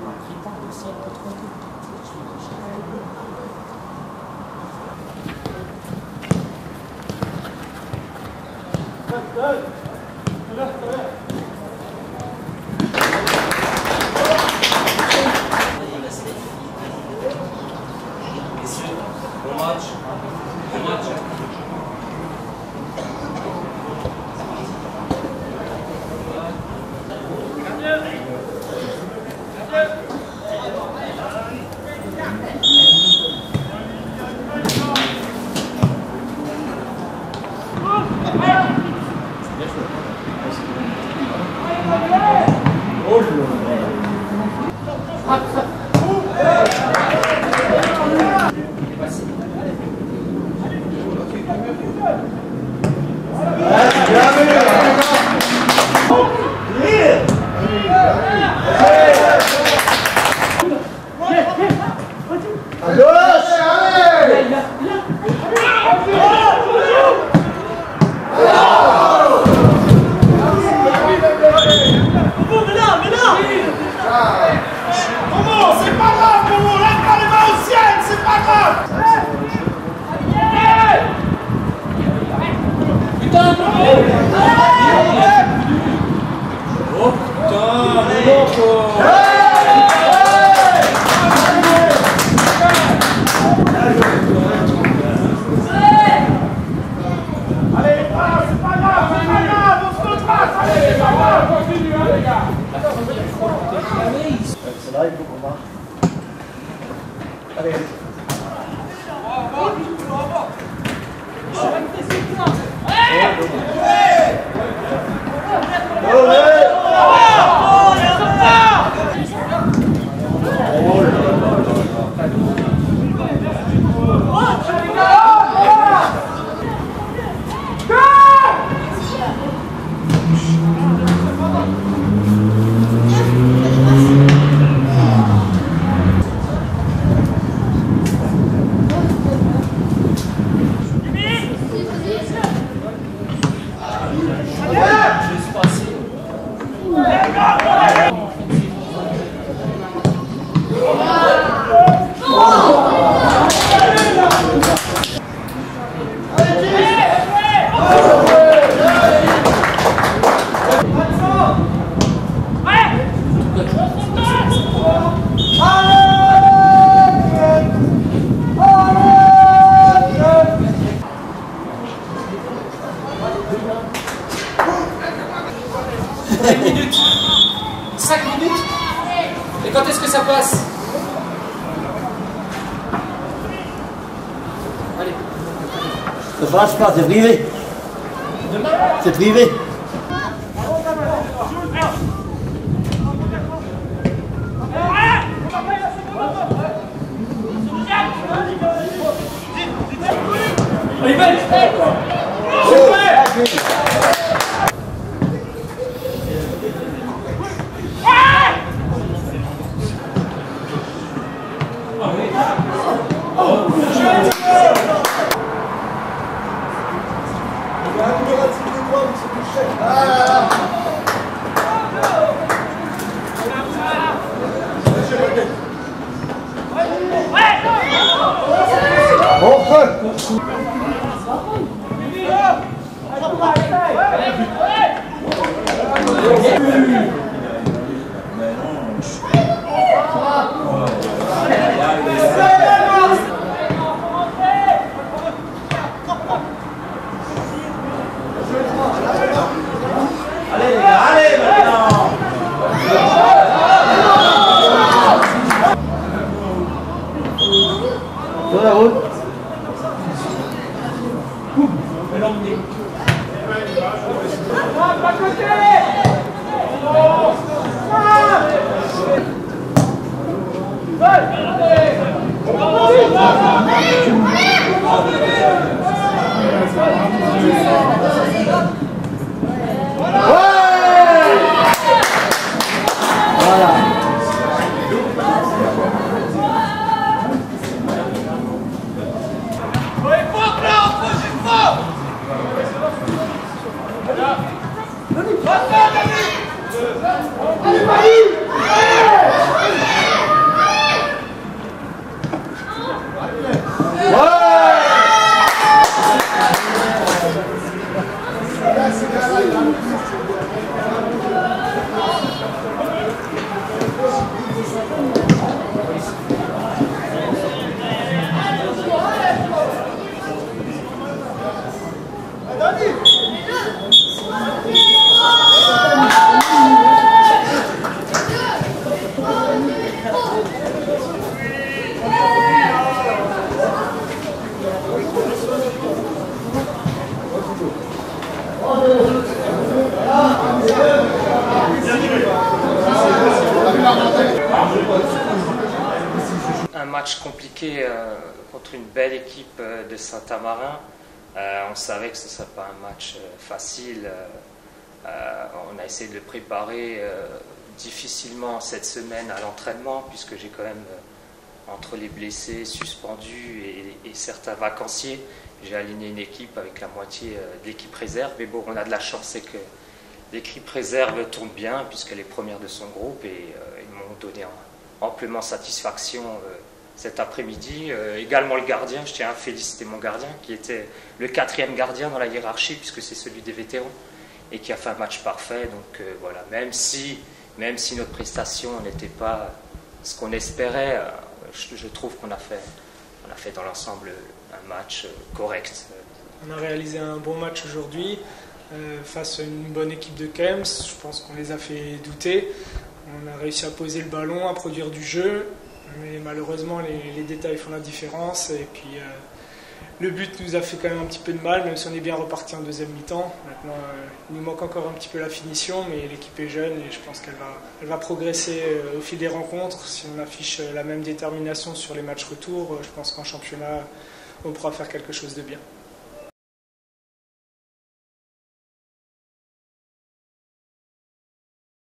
C'est là, il faut qu'on marche. Allez. Une minute, 5 minutes. Et quand est-ce que ça passe? Allez. Ça passe pas, c'est privé. Demain? C'est privé. Allez, belle. Sur la route. À côté. match compliqué contre une belle équipe de Saint-Amarin. On savait que ce ne serait pas un match facile. On a essayé de le préparer difficilement cette semaine à l'entraînement, puisque j'ai quand même, entre les blessés, suspendus et certains vacanciers, j'ai aligné une équipe avec la moitié de l'équipe réserve. Mais bon, on a de la chance, c'est que l'équipe réserve tourne bien, puisqu'elle est première de son groupe, et ils m'ont donné amplement satisfaction cet après-midi. Également le gardien, je tiens à féliciter mon gardien, qui était le 4e gardien dans la hiérarchie, puisque c'est celui des vétérans, et qui a fait un match parfait. Donc voilà, même si notre prestation n'était pas ce qu'on espérait, je trouve qu'on a fait dans l'ensemble un match correct. On a réalisé un bon match aujourd'hui face à une bonne équipe de Kems. Je pense qu'on les a fait douter. On a réussi à poser le ballon, à produire du jeu, mais malheureusement les détails font la différence. Et puis le but nous a fait quand même un petit peu de mal, même si on est bien reparti en deuxième mi-temps. Maintenant, il nous manque encore un petit peu la finition, mais l'équipe est jeune et je pense qu'elle va progresser au fil des rencontres. Si on affiche la même détermination sur les matchs retour, je pense qu'en championnat, on pourra faire quelque chose de bien.